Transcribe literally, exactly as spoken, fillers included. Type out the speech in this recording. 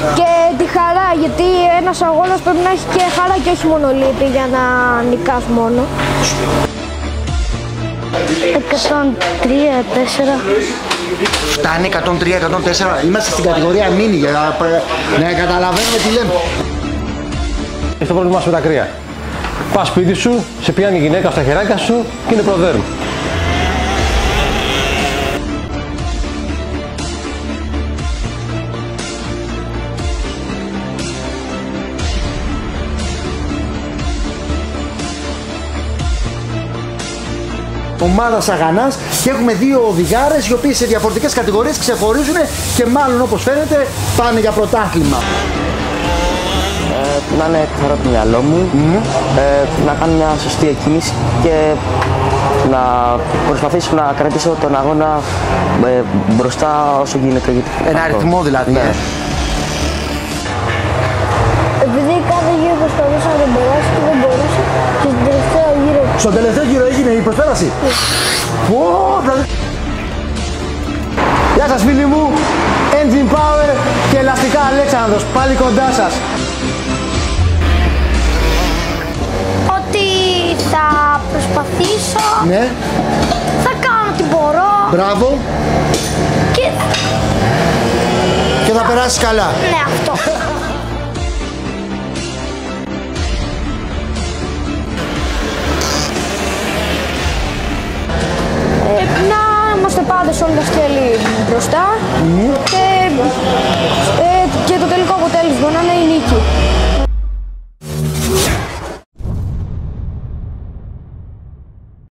και τη χαρά, γιατί ένας αγώνας πρέπει να έχει και χαρά και όχι μόνο λύπη για να νικάς μόνο. εκατόν τρία τέσσερα. Φτάνει εκατόν τρία εκατόν τέσσερα. Είμαστε στην κατηγορία μίνι για να, να καταλαβαίνουμε τι λέμε. Έχει το πρόβλημά σου με τα κρύα. Πας σπίτι σου, σε πιάνει η γυναίκα στα χεράκια σου και είναι προδέρμ. Ομάδα Σαγανάς και έχουμε δύο οδηγάρες οι οποίοι σε διαφορετικές κατηγορίες ξεχωρίζουν και μάλλον όπως φαίνεται πάνε για πρωτάθλημα. Ε, να είναι καθαρό το μυαλό μου, mm. ε, να κάνω μια σωστή εκκίνηση και να προσπαθήσω να κρατήσω τον αγώνα ε, μπροστά όσο γίνεται. Ένα αριθμό δηλαδή. Ναι. Ε. Επειδή κάθε γύρο προσπαθούσα να τον περάσει και δεν μπορούσα, και στον τελευταίο γύρο. Στον τελευταίο γύρο έγινε η προσπέραση. Πω, δηλαδή... Γεια σας φίλοι μου, Engine Power και Ελαστικά Αλέξανδρος, πάλι κοντά σας. Ότι θα προσπαθήσω, Ναι. θα κάνω ό,τι μπορώ. Μπράβο. Και... Και θα περάσεις καλά. Ναι, αυτό. Να είμαστε πάντως όλοι τα σκέλη μπροστά mm. και, ε, και το τελικό αποτέλεσμα να είναι η νίκη.